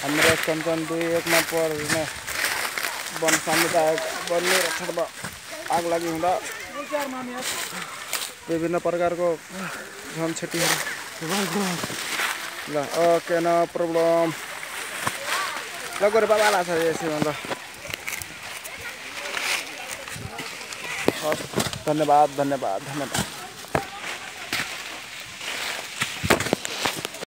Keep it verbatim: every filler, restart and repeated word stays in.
हाम्रो कञ्चन दुई एकमा पर्ने वन समुदाय वन्य रक्षणमा आग लागि हुँदा विभिन्न प्रकारको झमछेटीहरू ल ओके नो प्रब्लम ल गरे बाबा लाग्छ यसैमा ल धन्यवाद धन्यवाद धन्यवाद